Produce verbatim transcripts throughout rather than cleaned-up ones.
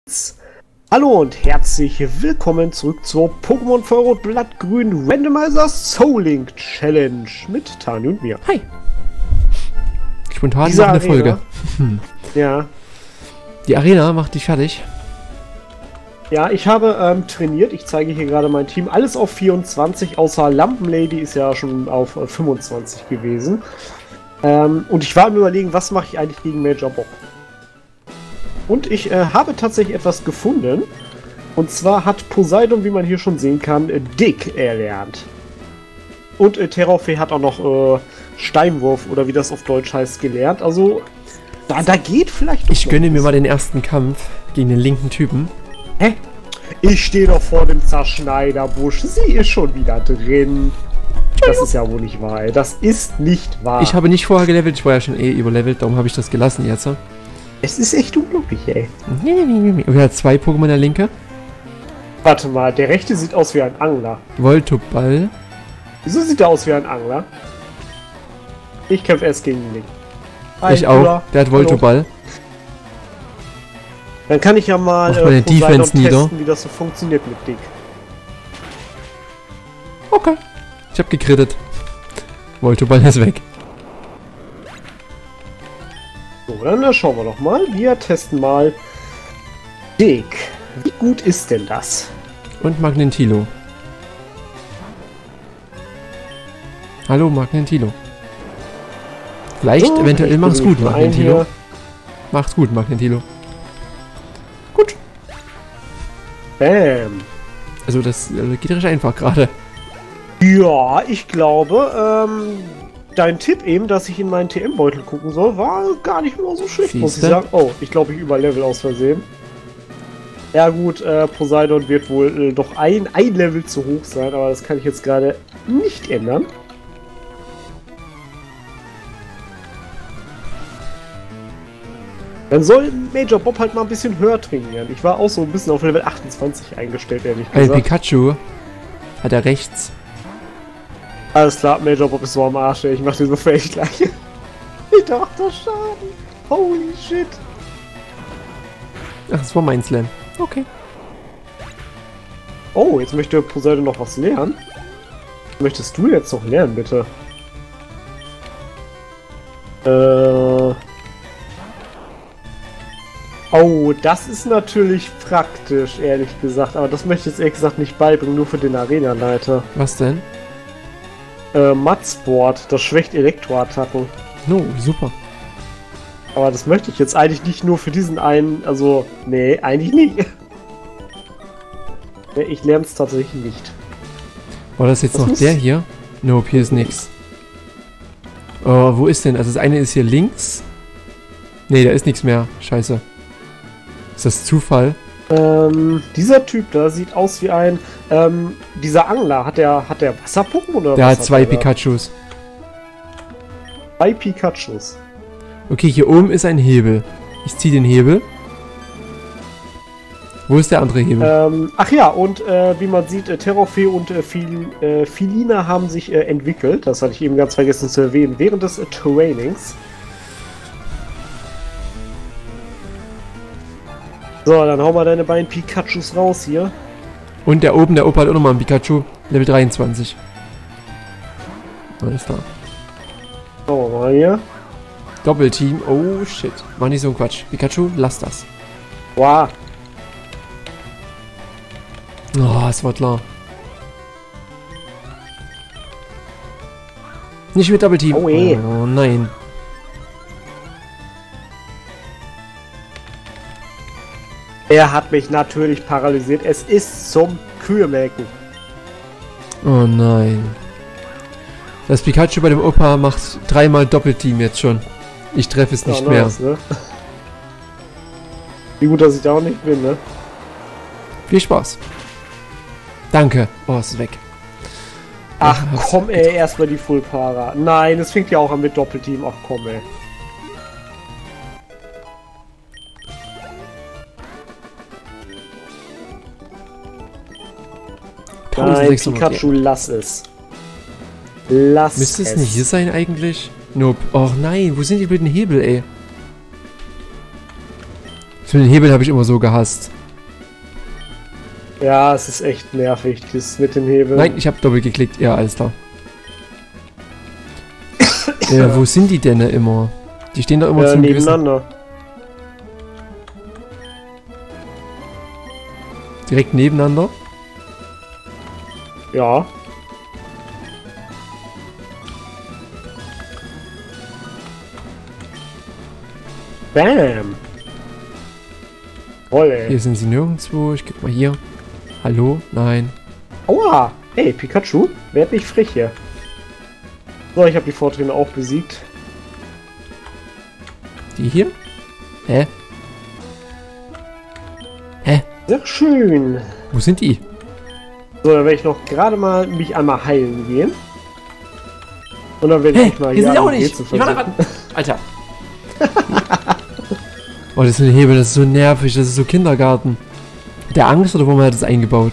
Hallo und herzlich willkommen zurück zur Pokémon Feuerrot Blattgrün Randomizer Soul Link Challenge mit Tani und mir. Hi! Spontan Diese noch eine Arena, Folge. Hm. Ja. Die Arena macht dich fertig. Ja, ich habe ähm, trainiert. Ich zeige hier gerade mein Team. Alles auf vierundzwanzig, außer Lampenlady ist ja schon auf äh, fünfundzwanzig gewesen. Ähm, und ich war am Überlegen, was mache ich eigentlich gegen Major Bob? Und ich äh, habe tatsächlich etwas gefunden. Und zwar hat Poseidon, wie man hier schon sehen kann, äh, Dick erlernt. Und äh, Terrorfee hat auch noch äh, Steinwurf, oder wie das auf Deutsch heißt, gelernt. Also, da, da geht vielleicht... Ich gönne mir mal den ersten Kampf gegen den linken Typen. Hä? Ich stehe doch vor dem Zerschneiderbusch. Sie ist schon wieder drin. Das ist ja wohl nicht wahr. Ey. Das ist nicht wahr. Ich habe nicht vorher gelevelt, ich war ja schon eh überlevelt, darum habe ich das gelassen jetzt. Es ist echt unglaublich, ey. Und er hat zwei Pokémon, der linke. Warte mal, der rechte sieht aus wie ein Angler. Voltoball. Wieso sieht er aus wie ein Angler? Ich kämpfe erst gegen den linken. Hi, Ich auch. Bruder. Der hat Voltoball. Dann kann ich ja mal Mach mal äh, den Defense testen, nieder. wie das so funktioniert mit Dick. Okay. Ich habe gekrittet. Voltoball ist weg. So, dann äh, schauen wir doch mal. Wir testen mal Dick. Wie gut ist denn das? Und Magnentilo. Hallo Magnentilo. Vielleicht, So, eventuell ich mach's gut, bin ein Magnentilo. hier. Mach's gut, Magnentilo. Gut. Bam. Also das äh, geht recht einfach gerade. Ja, ich glaube, ähm, dein Tipp eben, dass ich in meinen T M-Beutel gucken soll, war gar nicht mal so schlecht, muss ich Siehste? sagen. Oh, ich glaube, ich überlevel aus Versehen. Ja gut, äh, Poseidon wird wohl äh, doch ein, ein Level zu hoch sein, aber das kann ich jetzt gerade nicht ändern. Dann soll Major Bob halt mal ein bisschen höher trainieren. Ich war auch so ein bisschen auf Level achtundzwanzig eingestellt, ehrlich Ein gesagt. Pikachu hat er rechts. Alles klar, Major Bob ist so am Arsch, ey. Ich mach den so fertig gleich. Ich dachte, das Schaden. Holy shit. Ach, das war mein Slam. Okay. Oh, jetzt möchte Poseidon noch was lernen. Möchtest du jetzt noch lernen, bitte? Äh... Oh, das ist natürlich praktisch, ehrlich gesagt. Aber das möchte ich jetzt ehrlich gesagt nicht beibringen, nur für den Arena-Leiter. Was denn? Äh, Mudsport, das schwächt Elektroattacken. No, super. Aber das möchte ich jetzt eigentlich nicht nur für diesen einen, also, nee, eigentlich nicht. Nee, ich lerne es tatsächlich nicht. War das jetzt Was noch muss- der hier? Nope, hier ist nix. Oh, wo ist denn? Also das eine ist hier links. Nee, da ist nichts mehr. Scheiße. Ist das Zufall? Ähm, dieser Typ da sieht aus wie ein, ähm, dieser Angler. Hat der, hat der Wasser-Pokémon oder Der was hat zwei der da? Pikachus. Zwei Pikachus. Okay, hier oben ist ein Hebel. Ich ziehe den Hebel. Wo ist der andere Hebel? Ähm, ach ja, und äh, wie man sieht, äh, Terrorfee und äh, Fil äh, Filina haben sich äh, entwickelt. Das hatte ich eben ganz vergessen zu erwähnen, während des äh, Trainings. So, dann hau mal deine beiden Pikachus raus hier. Und der oben, der Opa hat auch nochmal einen Pikachu. Level dreiundzwanzig. Alles klar. Schauen wir mal hier. Doppelteam. Oh shit. Mach nicht so einen Quatsch. Pikachu, lass das. Wow. Oh, es war klar. Nicht mit Doppelteam. Oh, eh. Oh nein. Er hat mich natürlich paralysiert. Es ist zum Kühemelken. Oh nein. Das Pikachu bei dem Opa macht dreimal Doppelteam jetzt schon. Ich treffe es nicht Ja, mehr. nice, ne? Wie gut, dass ich da auch nicht bin, ne? Viel Spaß. Danke. Oh, es ist weg. Ach Ja, komm, ey, erstmal die Full Para. Nein, es fängt ja auch an mit Doppelteam. Ach komm, ey. Nein, eintausendsechshundert. Pikachu, lass es. Lass Müsste es es. nicht hier sein eigentlich? Nope. Och nein, wo sind die blöden Hebel, ey? Für den Hebel habe ich immer so gehasst. Ja, es ist echt nervig, das mit den Hebeln. Nein, ich habe doppelt geklickt. Ja, alles klar. äh, wo sind die denn immer? Die stehen da immer äh, zum nebeneinander. Gewissen. Direkt nebeneinander? Ja. Bam. Toll, ey. Hier sind sie nirgendwo. Ich guck mal hier. Hallo? Nein. Aua! Hey, Pikachu, werd nicht frech hier. So, ich habe die Vortrainer auch besiegt. Die hier? Hä? Hä? Sehr schön. Wo sind die? So, dann werde ich noch gerade mal mich einmal heilen gehen. Und dann werde Hä? ich mal Hier sind die auch an nicht. Rätsel Ich war da versuchen. ran. Alter. Oh, das ist ein Hebel. Das ist so nervig. Das ist so Kindergarten. Der Angst oder warum hat das eingebaut?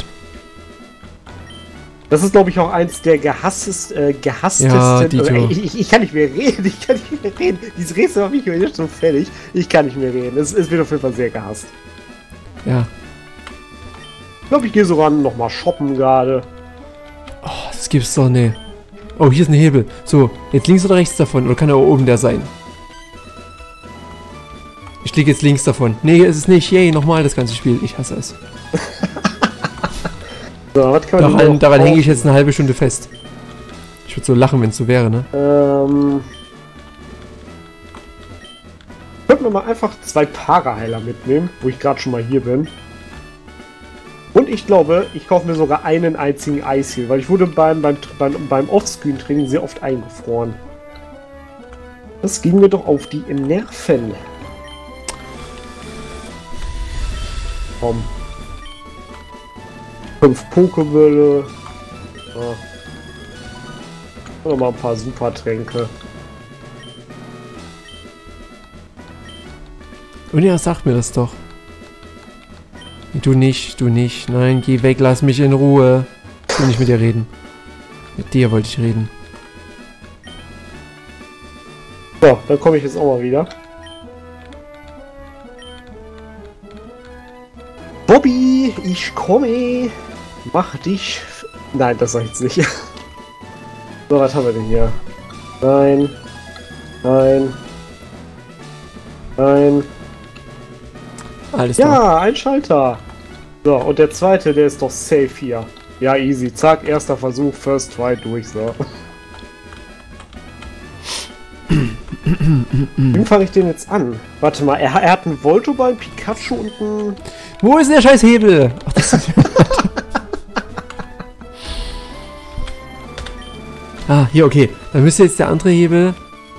Das ist, glaube ich, auch eins der gehasstest, äh, gehasstesten... Ja, Dito. Äh, ich, ich, ich kann nicht mehr reden, ich kann nicht mehr reden. Dieses Rätsel habe ich jetzt schon fertig. Ich kann nicht mehr reden. Es, es wird auf jeden Fall sehr gehasst. Ja. Ich glaube, ich gehe so ran, nochmal shoppen gerade. Oh, das gibt's doch nicht. Oh, hier ist ein Hebel. So, jetzt links oder rechts davon? Oder kann er oben der sein? Ich klicke jetzt links davon. Nee, ist es nicht. Yay, nochmal das ganze Spiel. Ich hasse es. So, was kann man denn Daran, noch daran hänge ich kaufen? jetzt eine halbe Stunde fest. Ich würde so lachen, wenn es so wäre, ne? Ähm... Könnten wir mal einfach zwei Paraheiler mitnehmen, wo ich gerade schon mal hier bin. Und ich glaube, ich kaufe mir sogar einen einzigen Eisheal, weil ich wurde beim, beim, beim, beim Offscreen-Training sehr oft eingefroren. Das ging mir doch auf die Nerven. Komm. Fünf Pokebälle. Ja. Und noch mal ein paar Supertränke. Und ja, sag mir das doch. Du nicht, du nicht. Nein, geh weg, lass mich in Ruhe. Ich will nicht mit dir reden. Mit dir wollte ich reden. So, dann komme ich jetzt auch mal wieder. Bobby, ich komme. Mach dich. Nein, das sag ich jetzt nicht. So, was haben wir denn hier? Nein. Nein. Nein. Alles klar. Ja, ein Schalter. So, und der zweite, der ist doch safe hier. Ja, easy. Zack, erster Versuch, first try durch, so. Wie fange ich den jetzt an? Warte mal, er, er hat einen Voltoball, einen Pikachu und einen... Wo ist denn der scheiß Hebel? Ach, das ist ah, hier, okay. Dann müsste jetzt der andere Hebel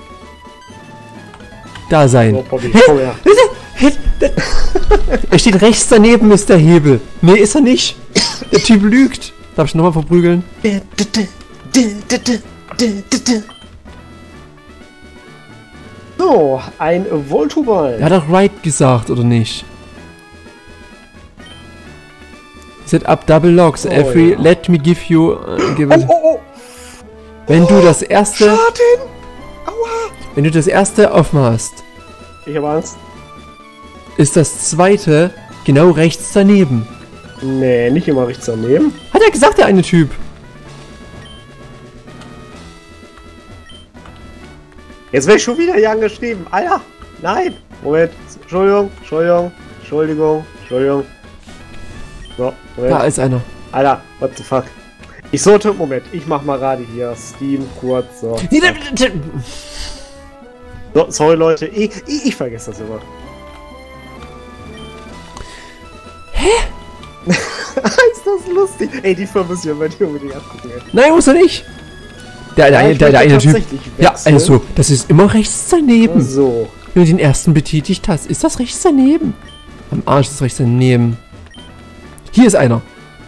da sein. Oh, Bobby, Hä? komm her. Hä? Er steht rechts daneben, ist der Hebel. Nee, ist er nicht. Der Typ lügt. Darf ich nochmal verprügeln? So, ein Voltoball. Er hat doch right gesagt, oder nicht? Set up double locks. Oh, Every, ja. let me give you... Uh, give Oh, it- oh, oh. Wenn du das erste... Schaden. Aua. Wenn du das erste aufmachst, Ich habe Angst. ist das zweite genau rechts daneben. Nee, nicht immer rechts daneben. Hat er gesagt, der eine Typ. Jetzt werde ich schon wieder hier angeschrieben. Alter, nein. Moment. Entschuldigung, Entschuldigung, Entschuldigung, Entschuldigung. So, Moment. Da ist einer. Alter, what the fuck. Ich sollte, Moment, ich mach mal gerade hier Steam kurz, so. Nee, da- da- so sorry Leute, ich, ich, ich vergesse das immer. Hä? Ist das lustig? Ey, die Firma müssen wir bei dir unbedingt angucken. ey. Nein, muss er nicht. Der, der, Ja, der, ich der, der möchte eine Typ. tatsächlich Ja, wechseln. also, das ist immer rechts daneben. So. Wenn du den ersten betätigt hast, ist das rechts daneben. Am Arsch ist rechts daneben. Hier ist einer.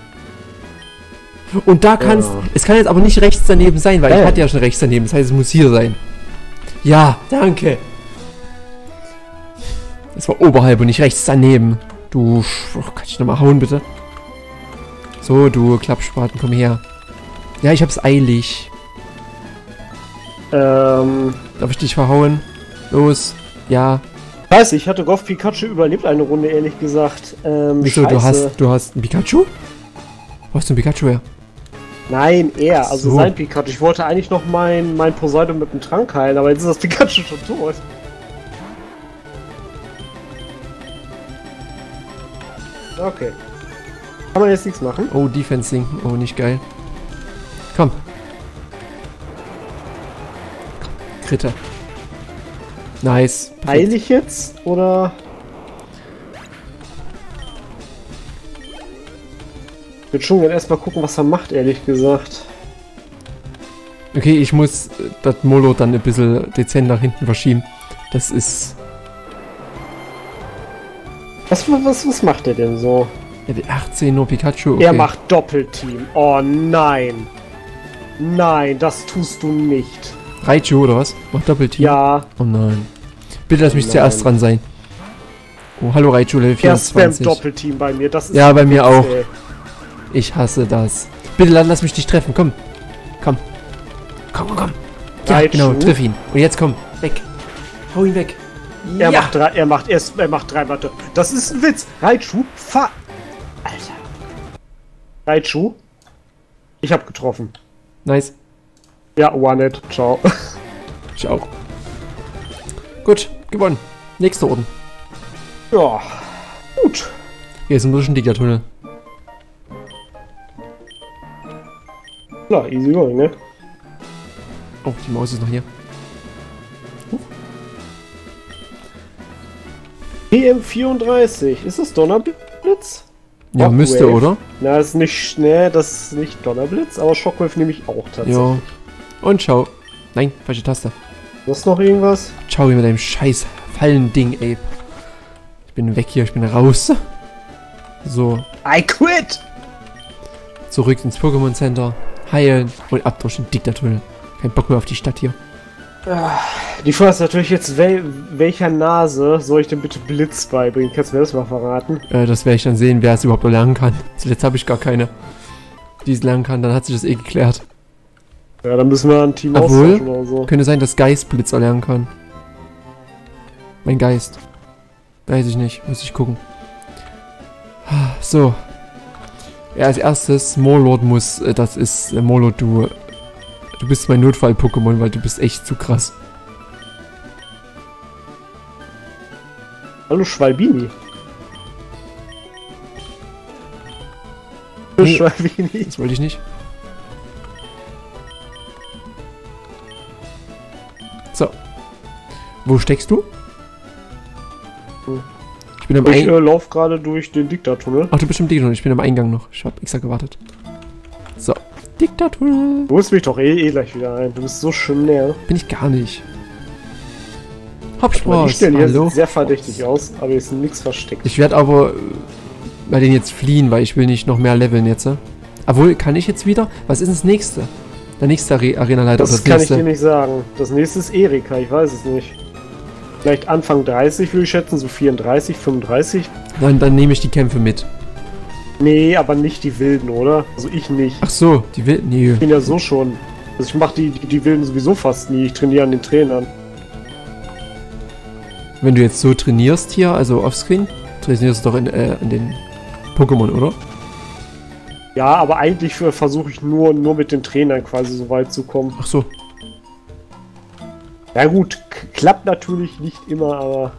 Und da kannst... Ja. Es kann jetzt aber nicht rechts daneben sein, weil ich Ja. hatte ja schon rechts daneben. Das heißt, es muss hier sein. Ja, danke. Das war oberhalb und nicht rechts daneben. Du... Sch- Oh, kann ich nochmal hauen, bitte? So, du Klappspaten, komm her. Ja, ich hab's eilig. Ähm, Darf ich dich verhauen? Los. Ja. Weiß ich, hatte Golf Pikachu überlebt eine Runde, ehrlich gesagt. Ähm, Wieso, du scheiße. hast, du hast ein Pikachu? Wo hast du ein Pikachu her? Nein, er, also So. sein Pikachu. Ich wollte eigentlich noch mein, mein Poseidon mit dem Trank heilen, aber jetzt ist das Pikachu schon tot. Okay. Kann man jetzt nichts machen? Oh, Defense sinken. Oh, nicht geil. Komm. Kritter. Nice. Perfekt. Heil ich jetzt, oder? Ich würde schon gerne erstmal gucken, was er macht, ehrlich gesagt. Okay, ich muss äh, das Molo dann ein bisschen dezent nach hinten verschieben. Das ist... Was, was, was macht er denn so? Ja, die achtzehn nur Pikachu. Okay. Er macht Doppelteam. Oh nein. Nein, das tust du nicht. Raichu oder was? Macht Doppelteam? Ja. Oh nein. Bitte lass mich Nein. zuerst dran sein. Oh, hallo Raichu, Level Er spammt vierundzwanzig. Doppelteam bei mir. Das ist Ja, bei mir auch. Ey. Ich hasse das. Bitte lass mich dich treffen, komm. Komm. Komm, komm, komm. Ja, Raichu. genau, triff ihn. Und jetzt komm, weg. Hau ihn weg. Er ja. macht drei, er macht erst, er macht drei Matte. Das ist ein Witz. Raichu, fahr. Alter. Raichu. Ich hab getroffen. Nice. Ja, One-Hit. Ciao. Ich auch. Gut, gewonnen. Nächster Orden. Ja. Gut. Hier ist ein bisschen dicker Tunnel. Klar, easy going, ne? Oh, die Maus ist noch hier. P M vierunddreißig. Ist das Donnerblitz? Ja, Shockwave. müsste, oder? Na, das ist nicht, ne, das ist nicht Donnerblitz, aber Shockwave nehme ich auch tatsächlich. Ja. Und schau. Nein, falsche Taste. Ist noch irgendwas? Schau hier mit deinem scheiß Fallending, ey. Ich bin weg hier, ich bin raus. So, I quit! zurück ins Pokémon Center. Heilen und ab durch den Diktatur. Kein Bock mehr auf die Stadt hier. Die Frage ist natürlich jetzt, wel welcher Nase soll ich denn bitte Blitz beibringen? Kannst du mir das mal verraten? Äh, das werde ich dann sehen, wer es überhaupt noch lernen kann. Zuletzt habe ich gar keine, die es lernen kann. Dann hat sich das eh geklärt. Ja, dann müssen wir ein Team Obwohl, austauschen oder so. könnte sein, dass Geist Blitz erlernen kann. Mein Geist. Weiß ich nicht, muss ich gucken. So. Ja, als erstes, Morlord muss, äh, das ist, äh, Morlord, du, du bist mein Notfall-Pokémon, weil du bist echt zu krass. Hallo Schwalbini. Hallo Nee. Schwalbini. Das wollte ich nicht. So. Wo steckst du? Hm. Ich bin am Ich Eingang. äh, laufe gerade durch den Diktaturtunnel. Ach, du bist im Diktatur. Ich bin am Eingang noch. Ich hab extra gewartet. So. Diktatur. Du holst mich doch eh, eh gleich wieder ein. Du bist so schnell. Bin ich gar nicht. Hab Aber die Spaß. stellen hier Hallo. sehr verdächtig aus, aber hier ist nichts versteckt. Ich werde aber äh, bei denen jetzt fliehen, weil ich will nicht noch mehr leveln jetzt. äh. Obwohl, kann ich jetzt wieder? Was ist das nächste? Der nächste Are Arena-Leiter Das oder das kann nächste? ich dir nicht sagen. Das nächste ist Erika, ich weiß es nicht. Vielleicht Anfang dreißig würde ich schätzen, so vierunddreißig, fünfunddreißig. Dann, dann nehme ich die Kämpfe mit. Nee, aber nicht die Wilden, oder? Also ich nicht. Ach so, die will. Nee. Ich bin ja so schon. Also ich mache die, die, die Wilden sowieso fast nie. Ich trainiere an den Trainern. Wenn du jetzt so trainierst hier, also offscreen, trainierst du doch in, äh, in den Pokémon, oder? Ja, aber eigentlich für- versuche ich nur, nur mit den Trainern quasi so weit zu kommen. Ach so. Ja gut, k- klappt natürlich nicht immer, aber...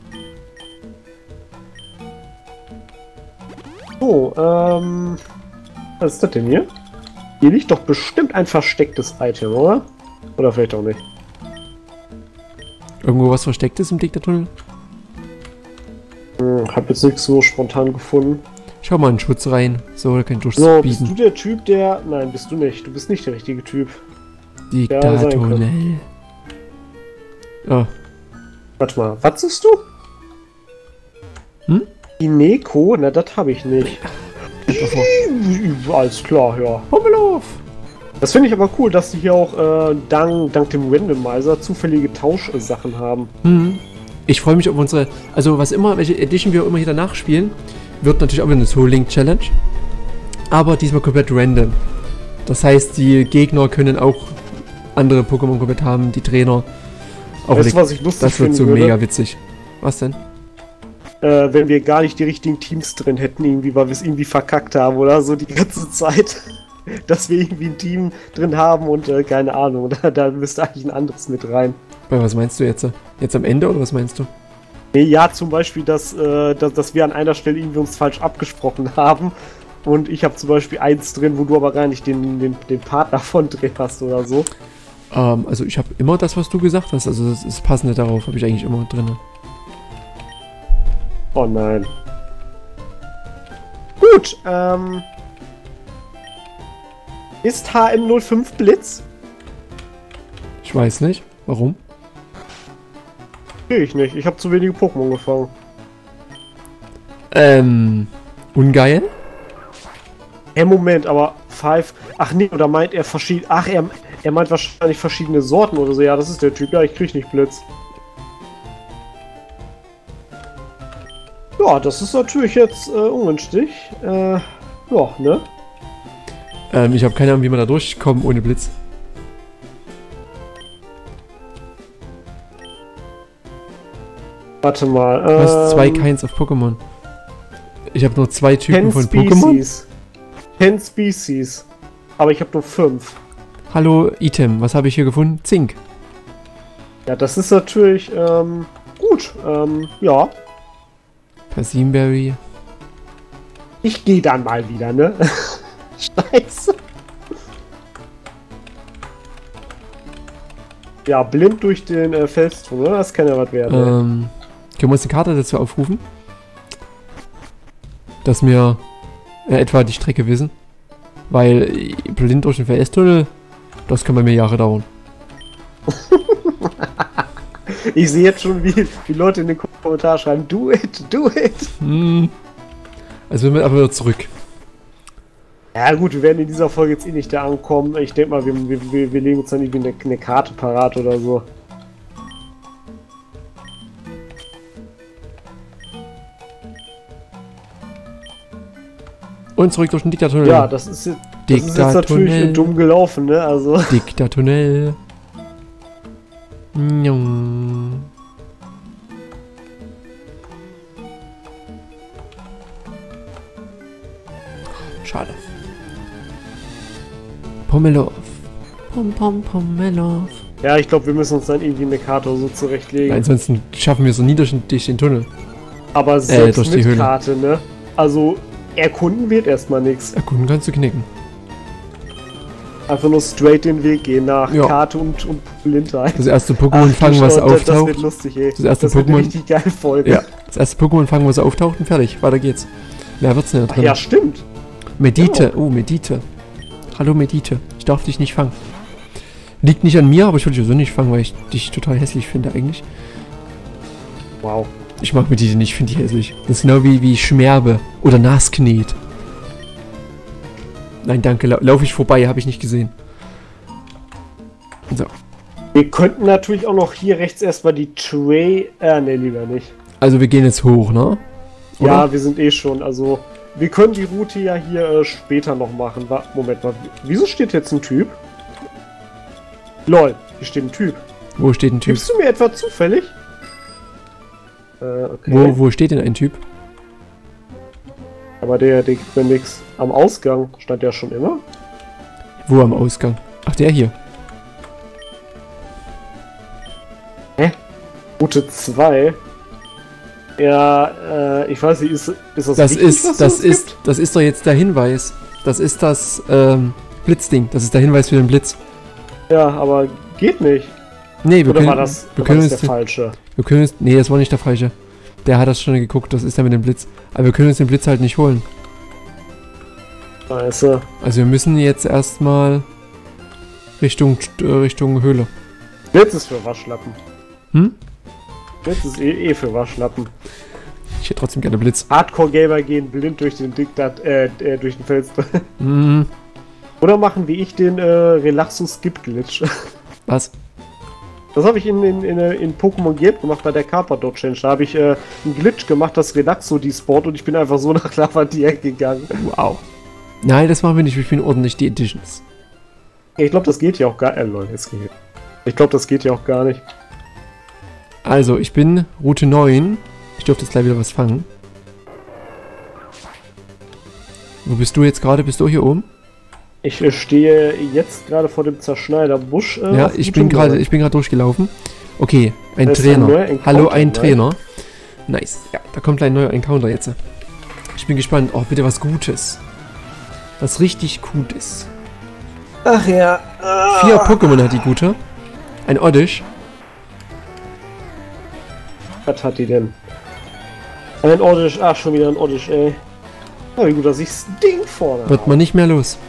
So, ähm... Was ist das denn hier? Hier liegt doch bestimmt ein verstecktes Item, oder? Oder vielleicht auch nicht. Irgendwo was Verstecktes im Diktaturtunnel? Hm, hab jetzt nichts so spontan gefunden. Schau mal in den Schutz rein. So, da kann ich So, bist du durchspeeden. der Typ, der... Nein, bist du nicht. Du bist nicht der richtige Typ. Diktaturtunnel. Oh, Warte mal, was suchst du? Hm? Die Neko? Na, das habe ich nicht. davor. Alles klar, ja. Hummelhof! Das finde ich aber cool, dass die hier auch äh, dank, dank dem Randomizer zufällige Tauschsachen haben. Hm. Ich freue mich auf unsere. Also, was immer, welche Edition wir immer hier danach spielen, wird natürlich auch wieder eine Soul Link Challenge. Aber diesmal komplett random. Das heißt, die Gegner können auch andere Pokémon komplett haben, die Trainer. Auch Weißt du, die- was ich lustig das wird finden so würde? mega witzig. Was denn? Äh, wenn wir gar nicht die richtigen Teams drin hätten, irgendwie, weil wir es irgendwie verkackt haben oder so die ganze Zeit. Dass wir irgendwie ein Team drin haben und äh, keine Ahnung, da, da müsste eigentlich ein anderes mit rein. Bei was meinst du jetzt? Jetzt am Ende oder was meinst du? Nee, ja, zum Beispiel, dass, äh, dass, dass wir an einer Stelle irgendwie uns falsch abgesprochen haben und ich habe zum Beispiel eins drin, wo du aber gar nicht den, den, den Partner von drin hast oder so. Ähm, also ich habe immer das, was du gesagt hast, also das ist passende darauf, habe ich eigentlich immer drin. Oh nein. Gut, ähm... ist H M null fünf Blitz? Ich weiß nicht. Warum? Sehe ich nicht. Ich habe zu wenige Pokémon gefangen. Ähm, ungeil? Hey, Moment, aber Five... Ach nee, oder meint er verschiedene... Ach, er, er meint wahrscheinlich verschiedene Sorten oder so. Ja, das ist der Typ. Ja, ich krieg nicht Blitz. Ja, das ist natürlich jetzt äh, ungünstig. Äh, ja, ne? Ähm, ich habe keine Ahnung, wie man da durchkommt ohne Blitz. Warte mal. Du hast ähm, zwei Kinds of Pokémon. Ich habe nur zwei Typen ten von Species. Pokémon. ten Species. Aber ich habe nur fünf. Hallo, Item. Was habe ich hier gefunden? Zink. Ja, das ist natürlich, ähm, gut. Ähm, ja. Persimberry. Ich gehe dann mal wieder, ne? Scheiße. Ja, blind durch den äh, Felsturm, ne? Das kann ja was werden. Ähm, können wir uns eine Karte dazu aufrufen? Dass wir äh, etwa die Strecke wissen. Weil äh, blind durch den Felstunnel, das kann bei mir Jahre dauern. Ich sehe jetzt schon, wie, wie Leute in den Kommentaren schreiben, do it, do it. Hm. Also wir aber wieder zurück. Ja gut, wir werden in dieser Folge jetzt eh nicht da ankommen. Ich denke mal, wir, wir, wir, wir legen uns dann irgendwie eine, eine Karte parat oder so. Und zurück durch den Diktatortunnel. Ja, das ist jetzt, das ist jetzt natürlich dumm gelaufen, ne? Also. Diktatortunnel. Njong. Schade. Pommelov. Pom pom Pommelov. Ja, ich glaube, wir müssen uns dann irgendwie eine Karte oder so zurechtlegen. Ja, ansonsten schaffen wir es so nie durch den, durch den Tunnel. Aber selbst äh, durch mit die Höhle. Karte, ne? Also, erkunden wird erstmal nichts. Erkunden kannst du knicken. Einfach nur straight den Weg gehen nach Ja. Karte und, und Blindheit. Das erste Pokémon Ach, fangen, was das, auftaucht. Das wird lustig, ey. Das erste das wird Pokémon- eine richtig geile Folge. Ja, das erste Pokémon fangen, was auftaucht und fertig. Weiter geht's. Mehr wird's nicht Ach, drin. ja, stimmt. Medite. Oh, Medite. Hallo Medite. Ich darf dich nicht fangen. Liegt nicht an mir, aber ich will dich so nicht fangen, weil ich dich total hässlich finde eigentlich. Wow. Ich mag Medite nicht, finde die hässlich. Das ist genau wie, wie Schmerbe oder Nasknet. Nein, danke. Lau Laufe ich vorbei, habe ich nicht gesehen. So. Wir könnten natürlich auch noch hier rechts erstmal die Tray... Äh, ne, lieber nicht. Also wir gehen jetzt hoch, ne? Oder? Ja, wir sind eh schon, also... Wir können die Route ja hier äh, später noch machen. Wa Moment mal, wieso steht jetzt ein Typ? Lol, hier steht ein Typ. Wo steht ein Typ? Gibst du mir etwa zufällig? Äh, okay. Wo, wo steht denn ein Typ? Aber der, der gibt mir nix. Am Ausgang stand ja schon immer. Wo am Ausgang? Ach, der hier. Hä? Route zwei? Ja, äh, ich weiß nicht, ist, ist das Das wichtig, ist, was das es ist, gibt? das ist doch jetzt der Hinweis. Das ist das, ähm, Blitzding. Das ist der Hinweis für den Blitz. Ja, aber geht nicht. Nee, wir Oder können, war das, wir oder können war das uns, der falsche? wir können uns, nee, das war nicht der falsche. Der hat das schon geguckt, das ist der mit dem Blitz. Aber wir können uns den Blitz halt nicht holen. Scheiße. Also wir müssen jetzt erstmal Richtung, äh, Richtung Höhle. Blitz ist für Waschlappen. Hm? Blitz ist eh, eh für Waschlappen. Ich hätte trotzdem gerne Blitz. Hardcore-Gamer gehen blind durch den Diktat, äh, äh, durch den Fels. Hm, Oder machen wie ich den äh, Relaxo-Skip-Glitch. was? Das habe ich in, in, in, in Pokémon Gelb gemacht bei der Carpador Challenge. Da habe ich äh, einen Glitch gemacht, das Relaxo despawnt und ich bin einfach so nach Lavadier gegangen. Wow. Nein, das machen wir nicht. Wir spielen ordentlich die Editions. Ich glaube, das geht ja auch gar nicht. Äh, Leute, es geht. Ich glaube, das geht ja auch gar nicht. Also, ich bin Route neun. Ich dürfte jetzt gleich wieder was fangen. Wo bist du jetzt gerade? Bist du hier oben? Ich äh, stehe jetzt gerade vor dem Zerschneiderbusch. Äh, Ja, ich bin gerade ich bin gerade durchgelaufen. Okay, ein Das ist Trainer. ein neuer Encounter, Hallo, ein ne? Trainer. Nice. Ja, da kommt ein neuer Encounter jetzt. Ich bin gespannt. Oh, bitte was Gutes. Was richtig gut ist. Ach ja. Ah. Vier Pokémon hat die gute. Ein Oddish. Was hat die denn? Ein Oddish. Ach, schon wieder ein Oddish, ey. Oh, wie gut, dass ich das Ding vorne Wird habe. man nicht mehr los.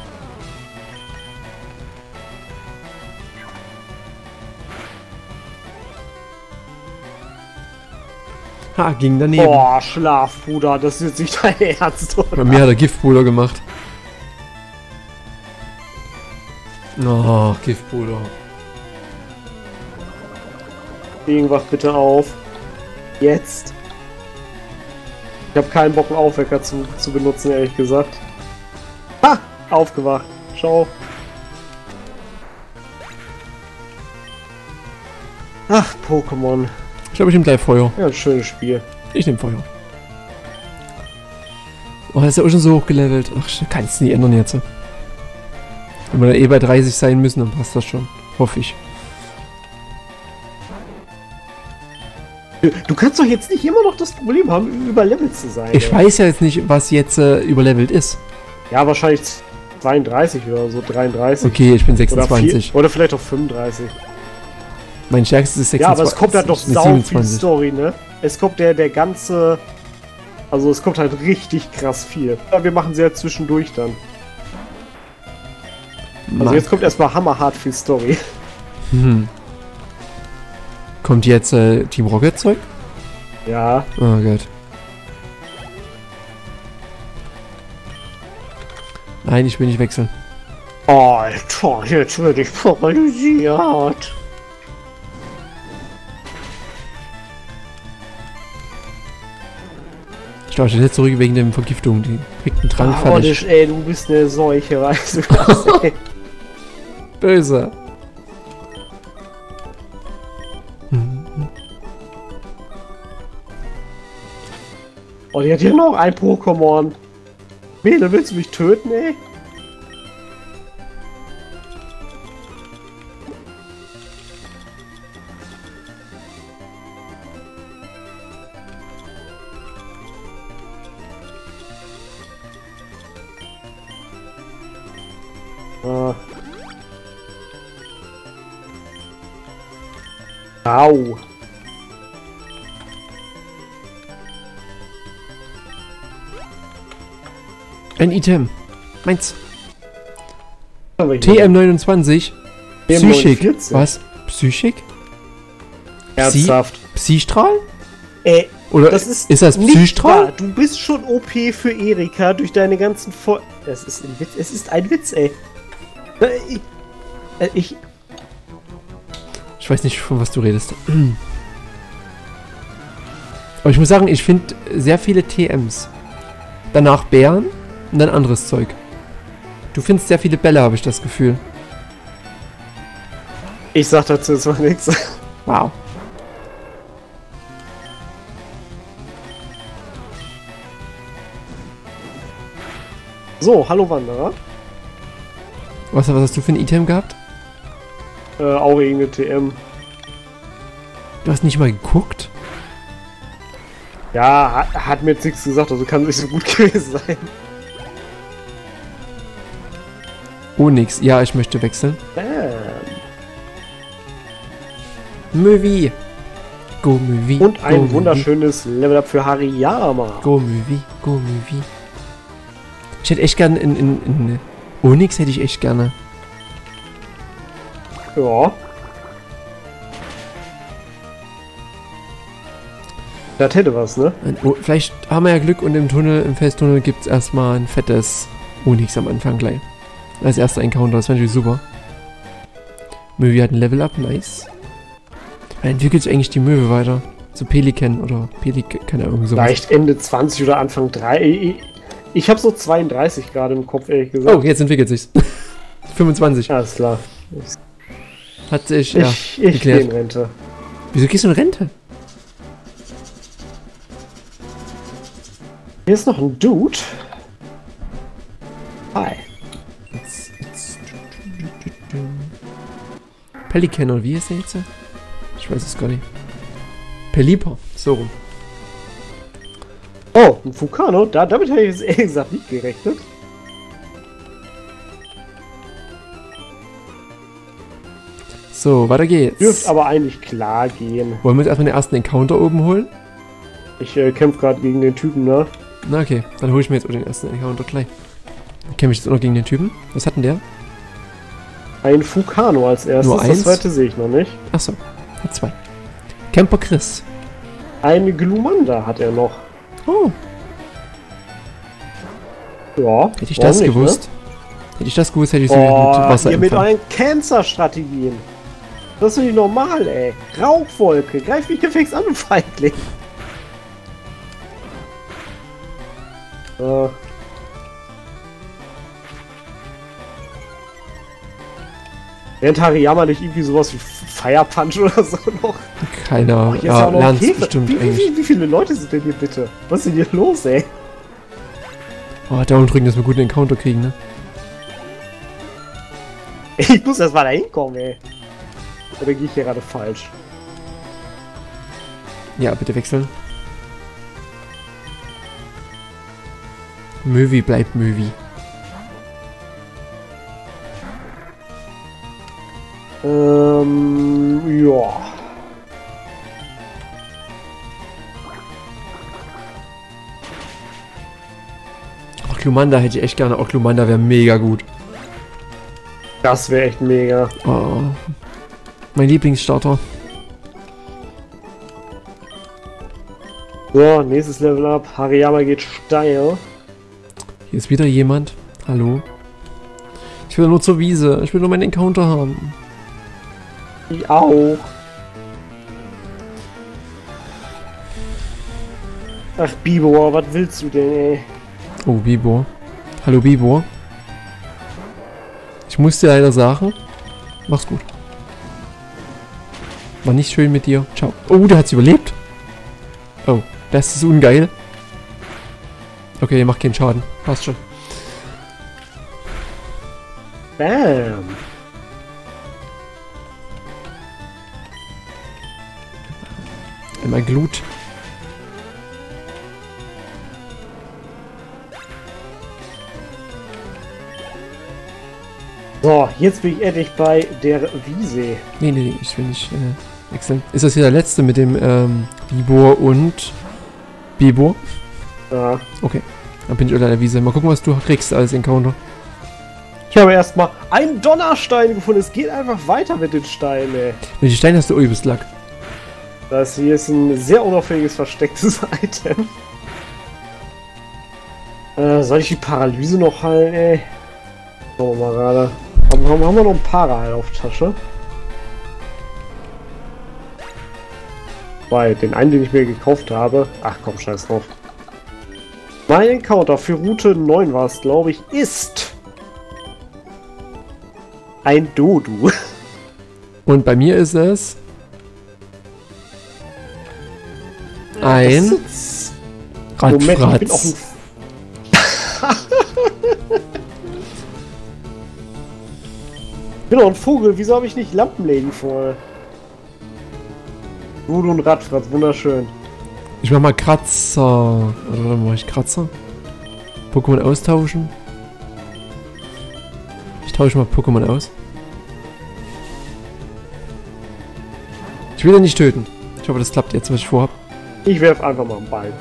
Ha, ging daneben. Boah, Schlaf, Bruder. Das ist jetzt nicht dein Ernst, oder? Bei mir hat er Giftbruder gemacht. Oh, Giftbruder. Ding, wach bitte auf. Jetzt. Ich habe keinen Bock, einen Aufwecker zu, zu benutzen, ehrlich gesagt. Ha! Aufgewacht. Schau. Ach, Pokémon. Ich glaube, ich nehme gleich Feuer. Ja, ein schönes Spiel. Ich nehme Feuer. Oh, das ist ja auch schon so hochgelevelt. Ach, kann es nie ändern jetzt. Wenn wir da eh bei dreißig sein müssen, dann passt das schon. Hoffe ich. Du kannst doch jetzt nicht immer noch das Problem haben, überlevelt zu sein. Ich ey. weiß ja jetzt nicht, was jetzt äh, überlevelt ist. Ja, wahrscheinlich zweiunddreißig oder so, dreiunddreißig. Okay, ich bin Oder, sechsundzwanzig. vier, oder vielleicht auch fünfunddreißig. Mein stärkstes ist Ja, sechsundzwanzig. aber es kommt halt noch mit sau viel siebenundzwanzig. Story, ne? Es kommt der, der ganze... Also es kommt halt richtig krass viel. Ja, wir machen sie ja zwischendurch dann. Also Mann. jetzt kommt erstmal hammerhart viel Story. Hm. Kommt jetzt äh, Team Rocket Zeug? Ja. Oh Gott. Nein, ich will nicht wechseln. Alter, jetzt werde ich paralysiert. Ich glaube, ich bin jetzt zurück wegen der Vergiftung. Die kriegt einen Trank Ah, fertig. Oddish, ey, du bist eine Seuche, weißt du das, ey. Böse. Oh, die hat hier noch ein Pokémon. Mädel, willst du mich töten, ey? Ah. Au. Ein Item. Meins. Was haben wir hier? T M neunundzwanzig. T M Psychik. neunundvierzig. Was? Psychik? Ernsthaft. Psystrahl? Ey, Oder das ist, ist das nicht Psystrahl? wahr. Du bist schon O P für Erika durch deine ganzen Vor... Es ist ein Witz, es ist ein Witz, ey. Äh, Ich... äh, ich Ich weiß nicht, von was du redest. Aber ich muss sagen, ich finde sehr viele T Ms. Danach Bären und dann anderes Zeug. Du findest sehr viele Bälle, habe ich das Gefühl. ich sag dazu jetzt mal nichts. Wow. So, hallo Wanderer. Was, was hast du für ein Item gehabt? Äh, auch irgendeine T M. Du hast nicht mal geguckt? Ja, hat, hat mir jetzt nichts gesagt, also kann nicht so gut gewesen sein. Oh, nix. Ja, ich möchte wechseln. Bam. Möwi. Go Möwi. Und ein go Möwi. wunderschönes Level-Up für Hariyama. Go Möwi. Go Möwi. Ich hätte echt gerne in, in, in Onyx hätte ich echt gerne. Ja. Das hätte was, ne? Ein O- Vielleicht haben wir ja Glück und im Tunnel, im Felstunnel gibt es erstmal ein fettes Onyx am Anfang gleich. Als erster Encounter, das wäre natürlich super. Möwe hat ein Level-Up, nice. Wann entwickelt sich eigentlich die Möwe weiter? Zu Pelikan oder Pelikan, keine Ahnung, sowas. Vielleicht Ende zwanzig oder Anfang drei. Ich, ich habe so zweiunddreißig gerade im Kopf, ehrlich gesagt. Oh, jetzt entwickelt sich's. fünfundzwanzig. Alles klar. Hat sich, ja, ich ich gehe in geklärt. Rente. Wieso gehst du in Rente? Hier ist noch ein Dude. Hi. Pelican oder wie ist der jetzt? Ich weiß es gar nicht. Pelipper, so rum. Oh, ein Vulcano? Da, damit habe ich jetzt ehrlich gesagt nicht gerechnet. So, weiter geht's. Dürfte aber eigentlich klar gehen. Wollen wir uns erstmal den ersten Encounter oben holen? Ich äh, kämpfe gerade gegen den Typen, ne? Na okay, dann hole ich mir jetzt auch den ersten Encounter gleich. Dann kämpfe ich jetzt auch noch gegen den Typen. Was hat denn der? Ein Vulcano als erstes. Nur eins? Das zweite sehe ich noch nicht. Achso, hat zwei. Camper Chris. Ein Glumanda hat er noch. Oh, Ja. hätte ich warum das nicht, gewusst. Hätte ich das gewusst, hätte ich so Oh, mit Wasser ihr mit empfangen. euren Cancer-Strategien. Das ist nicht normal, ey. Rauchwolke. Greif mich gefälligst an, du Feigling. Äh. Nennt Hariyama nicht irgendwie sowas wie Fire Punch oder so noch? Keine Oh, Ahnung. hier ist Ja, ja auch noch lernst Käfer. bestimmt wie, wie, Englisch. wie, wie viele Leute sind denn hier bitte? Was ist denn hier los, ey? Oh, Daumen drücken, dass wir guten Encounter kriegen, ne? Ich muss erst mal da hinkommen, ey. Oder gehe ich hier gerade falsch? Ja, bitte wechseln. Möwi bleibt Möwi. Ähm, ja. Ach, Glumanda hätte ich echt gerne. Auch Glumanda wäre mega gut. Das wäre echt mega. Oh. Mein Lieblingsstarter. So, nächstes Level up. Hariyama geht steil. Hier ist wieder jemand. Hallo. Ich will nur zur Wiese. Ich will nur meinen Encounter haben. Ich auch. Ach, Bibor, was willst du denn, ey? Oh, Bibor. Hallo, Bibor. Ich muss dir leider sagen, mach's gut. War nicht schön mit dir. Ciao. Oh, der hat's überlebt. Oh, das ist ungeil. Okay, ihr macht keinen Schaden. Passt schon. Bam. Einmal Glut. So, jetzt bin ich endlich bei der Wiese. Nee, nee, nee, ich will nicht äh, wechseln. Ist das hier der letzte mit dem ähm, Bibor und Bibor? Ja. Okay, dann bin ich unter der Wiese. Mal gucken, was du kriegst als Encounter. Ich habe erstmal einen Donnerstein gefunden. Es geht einfach weiter mit den Steinen, ey. Welche Steine hast du? Oh, du bist Lack. Das hier ist ein sehr unauffälliges verstecktes Item. Äh, soll ich die Paralyse noch heilen, ey? Schauen wir mal gerade. Haben, haben, haben wir noch ein Para auf Tasche? Bei den einen, den ich mir gekauft habe. Ach komm, scheiß drauf. Mein Encounter für Route neun war es, glaube ich, ist ein Dodu. Und bei mir ist es ein Das ist- Moment, ich bin auch ein Radfratz. Ich bin auch ein Vogel, wieso habe ich nicht Lampenlady voll? Voodoo und Radfratz, wunderschön. Ich mach mal Kratzer. Oder warte, mach ich Kratzer? Pokémon austauschen. Ich tausche mal Pokémon aus. Ich will ihn nicht töten. Ich hoffe, das klappt jetzt, was ich vorhab. Ich werf einfach mal einen Ball.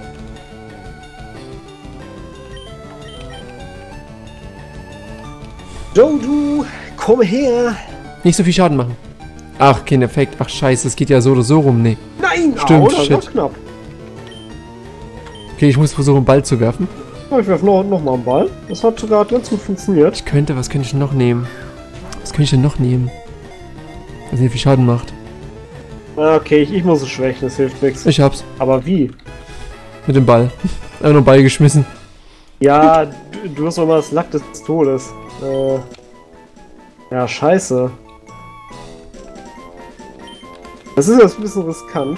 Dodu, komm her! Nicht so viel Schaden machen. Ach, kein Effekt. Ach, scheiße, es geht ja so oder so rum. Nee. Nein! Stimmt, Au, das war shit. knapp. Okay, ich muss versuchen, einen Ball zu werfen. Ja, ich werf noch, noch mal einen Ball. Das hat gerade ganz gut funktioniert. Ich könnte, was könnte ich denn noch nehmen? Was könnte ich denn noch nehmen? Was nicht viel Schaden macht. Ah, Okay, ich, ich muss es schwächen, das hilft nichts. Ich hab's. Aber wie? Mit dem Ball. Einfach nur einen Ball geschmissen. Ja, du, du hast doch mal das Lack des Todes. Äh, ja, scheiße. Das ist jetzt ein bisschen riskant.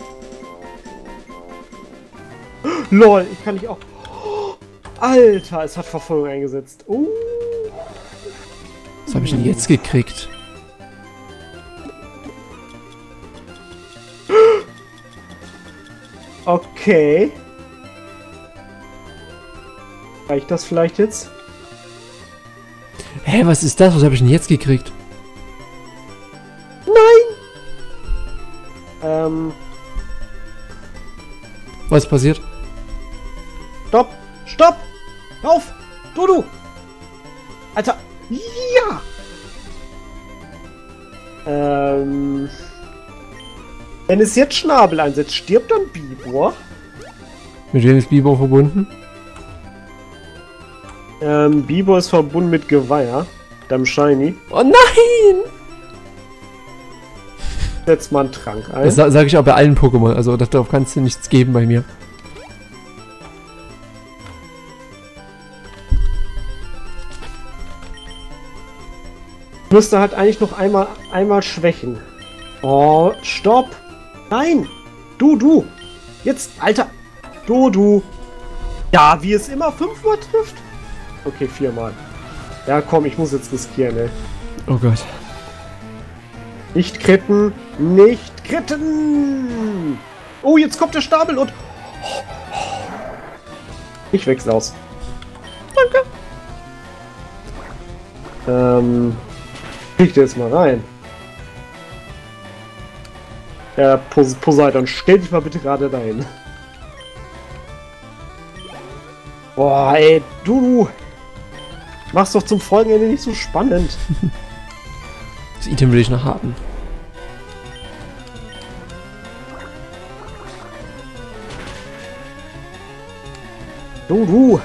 LOL, ich kann nicht auch... Alter, es hat Verfolgung eingesetzt. Oh. Was habe ich denn jetzt gekriegt? Okay. Reicht das vielleicht jetzt? Hä, was ist das? Was habe ich denn jetzt gekriegt? Nein! Ähm... Was ist passiert? Stopp! Stopp! Hör auf! Du, du! Alter! Ja! Ähm... Wenn es jetzt Schnabel einsetzt, stirbt dann Bibor? Mit wem ist Bibor verbunden? Ähm, Bibor ist verbunden mit Geweiher, deinem Shiny. Oh nein! Setz mal einen Trank ein. Das sa sage ich auch bei allen Pokémon, also darauf kannst du nichts geben bei mir. Ich müsste halt eigentlich noch einmal, einmal schwächen. Oh, stopp! Nein! Du, du! Jetzt, Alter! Du, du! Ja, wie es immer fünfmal trifft? Okay, viermal. Ja, komm, ich muss jetzt riskieren, ey. Oh Gott. Nicht kritten! Nicht kritten! Oh, jetzt kommt der Stapel und... Ich wechsle aus. Danke! Ähm... Krieg dir jetzt mal rein. Ja, Pos Poseidon, stell dich mal bitte gerade dahin. Boah, ey, du, du. Mach's doch zum Folgenende nicht so spannend. Das Item will ich noch haben. Du, du.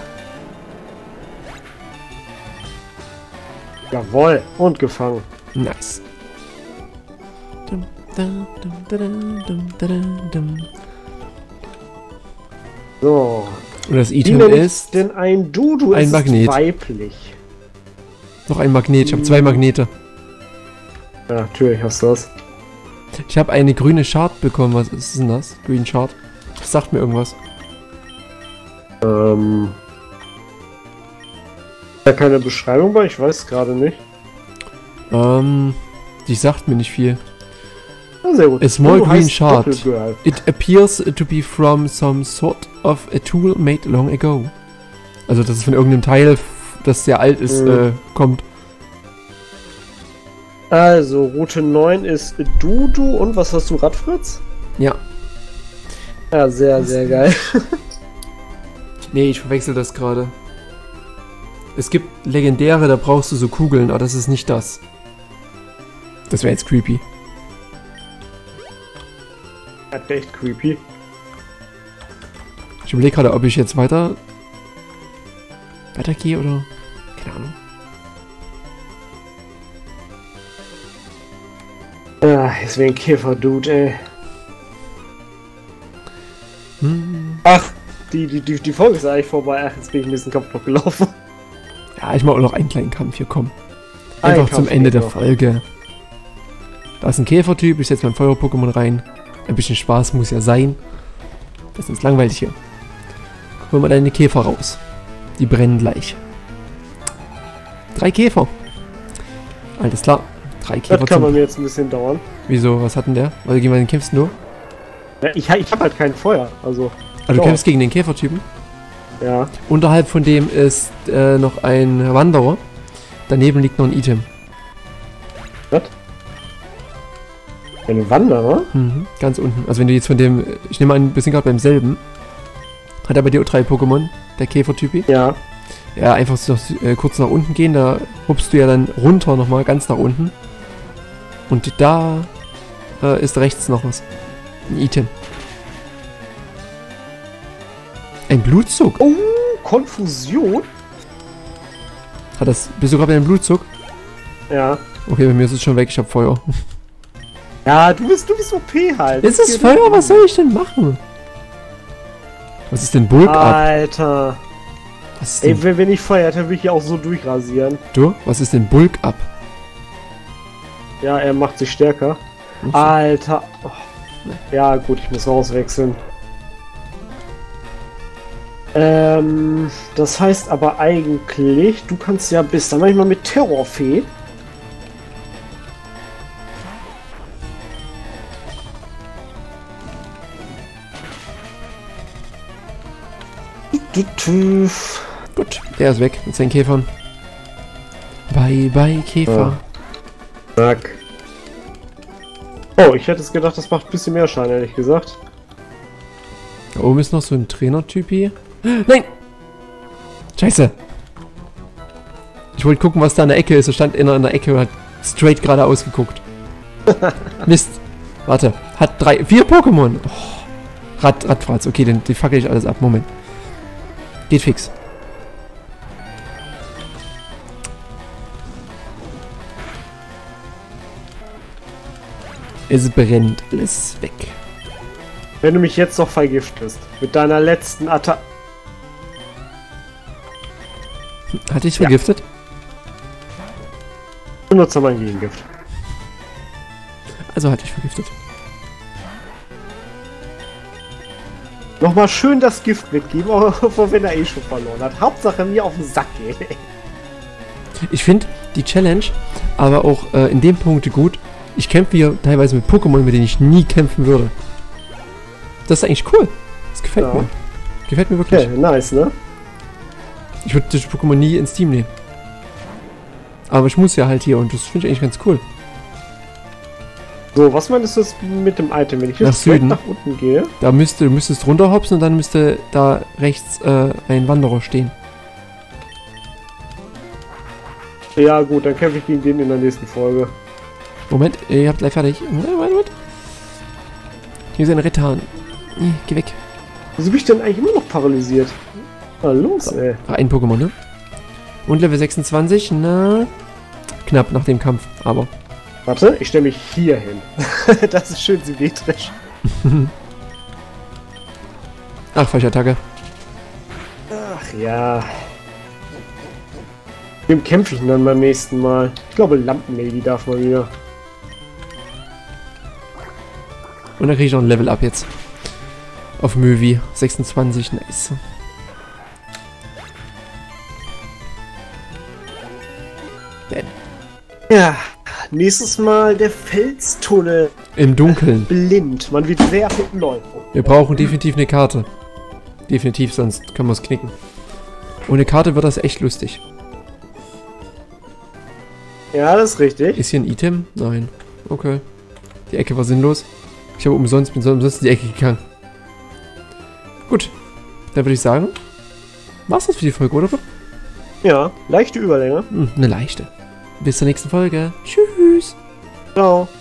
Jawohl, und gefangen. Nice. Dum, dum, dum, dum, dum, dum, dum. So. Und das Wie Item nennt ist denn ein Dudu? ein Es Magnet. Ist weiblich. noch ein Magnet. Ich habe zwei Magnete. Ja, natürlich hast du das. Ich habe eine grüne Shard bekommen. Was ist denn das? Green Shard. Das sagt mir irgendwas. Ähm. Da keine Beschreibung bei? Ich weiß gerade nicht. Ähm, die sagt mir nicht viel. Ja, sehr gut. A small Du green heißt shard. Doppelgirl. It appears to be from some sort of a tool made long ago. Also, dass es von irgendeinem Teil, f- das sehr alt ist, Mhm. äh, kommt. Also, Route neun ist Dudu und was hast du, Radfritz? Ja. Ja, sehr, sehr geil. Nee, ich verwechsel das gerade. Es gibt legendäre, da brauchst du so Kugeln, aber das ist nicht das. Das wäre jetzt creepy. Das ist echt creepy. Ich überlege gerade, ob ich jetzt weiter weitergehe oder keine Ahnung. Ja, jetzt wäre ein Käfer-Dude, ey. Hm. Ach, die, die, die, die Folge ist eigentlich vorbei. Ach, jetzt bin ich ein bisschen kaputt gelaufen. Ja, ich mache auch noch einen kleinen Kampf hier, komm. Einfach Ein zum Kampf Ende geht der noch. Folge. Da ist ein Käfertyp, ich setze mein Feuer-Pokémon rein. Ein bisschen Spaß muss ja sein. Das ist jetzt langweilig hier. Hol mal deine Käfer raus. Die brennen gleich. Drei Käfer. Alles klar. Drei Käfer Das kann bei zum... mir jetzt ein bisschen dauern. Wieso, was hat denn der? Weil gegen wen kämpfst du? Ja, ich ich habe halt kein Feuer, also. Ah, du Doch. kämpfst gegen den Käfertypen. Ja. Unterhalb von dem ist äh, noch ein Wanderer. Daneben liegt noch ein Item. Was? Ein Wanderer? Mhm, ganz unten. Also wenn du jetzt von dem, ich nehme an, wir sind gerade beim selben. Hat er bei dir auch drei Pokémon, der Käfertypi? Ja. Ja, einfach so, äh, kurz nach unten gehen, da hupst du ja dann runter nochmal, ganz nach unten. Und da äh, ist rechts noch was. Ein Item. Ein Blutzug. Oh, Konfusion? Hat das, bist du gerade bei einem Blutzug? Ja. Okay, bei mir ist es schon weg, ich hab Feuer. Ja, du bist, du bist O P halt. Es ist Feuer, was soll ich denn machen? Was ist denn Bulk ab? Alter. Was ist denn, Ey, wenn, wenn ich Feuer hätte, würde ich ja auch so durchrasieren. du? Was ist denn Bulk ab? Ja, er macht sich stärker. Alter. Oh. Ja, gut, ich muss rauswechseln. Ähm, das heißt aber eigentlich, du kannst ja bis dann manchmal mit Terrorfee. Gut, der ist weg mit seinen Käfern. Bye, bye, Käfer. Ja. Zack. Oh, ich hätte es gedacht, das macht ein bisschen mehr Schaden, ehrlich gesagt. Da oben ist noch so ein Trainer-Typi. Nein! Scheiße! Ich wollte gucken, was da in der Ecke ist. Er stand in einer Ecke und hat straight geradeaus geguckt. Mist. Warte. Hat drei, vier Pokémon. Oh. Rad, Radfratz. Okay, den, den fackel ich alles ab. Moment. Geht fix. Es brennt alles weg. Wenn du mich jetzt noch vergiftest. Mit deiner letzten Attacke. Hatte ich vergiftet? Ja. Benutze mein Gegengift. Also hatte ich vergiftet. Nochmal schön das Gift mitgeben, auch wenn er eh schon verloren hat. Hauptsache mir auf den Sack geht. Ich finde die Challenge aber auch äh, in dem Punkt gut. Ich kämpfe hier teilweise mit Pokémon, mit denen ich nie kämpfen würde. Das ist eigentlich cool. Das gefällt ja. mir. Gefällt mir wirklich. Okay, nice, ne? Ich würde das Pokémon nie ins Team nehmen. Aber ich muss ja halt hier und das finde ich eigentlich ganz cool. So, was meinst du jetzt mit dem Item? Wenn ich jetzt nach Süden nach unten gehe? Da müsste, du müsstest runterhopsen und dann müsste da rechts äh, ein Wanderer stehen. Ja gut, dann kämpfe ich gegen den in der nächsten Folge. Moment, ihr habt gleich fertig. Moment, Moment. Hier ist ein Retan. Nee, geh weg. Wieso bin ich denn eigentlich immer noch paralysiert? Na los, so, ey. Ein Pokémon, ne? Und Level sechsundzwanzig, na... Knapp nach dem Kampf, aber... Warte, ich stelle mich hier hin. Das ist schön symmetrisch. Ach, falsche Attacke. Ach ja. Wem kämpfe ich denn dann beim nächsten Mal? Ich glaube, Lampenlady darf mal wieder. Und dann kriege ich noch ein Level Up jetzt. Auf Möwi. sechsundzwanzig, nice. Ja, nächstes Mal der Felstunnel. Im Dunkeln. Blind. Man wird sehr finden, Leute. Wir brauchen definitiv eine Karte. Definitiv, sonst können wir es knicken. Ohne Karte wird das echt lustig. Ja, das ist richtig. Ist hier ein Item? Nein. Okay. Die Ecke war sinnlos. Ich habe umsonst, bin so umsonst in die Ecke gegangen. Gut. Dann würde ich sagen, war's das für die Folge, oder? Ja, leichte Überlänge. Hm, eine leichte. Bis zur nächsten Folge. Tschüss. Ciao.